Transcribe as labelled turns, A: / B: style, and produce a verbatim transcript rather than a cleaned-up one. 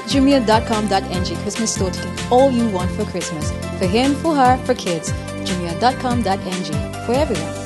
A: Visit jumia dot com dot n g Christmas store to get all you want for Christmas. For him, for her, for kids. jumia dot com dot n g for everyone.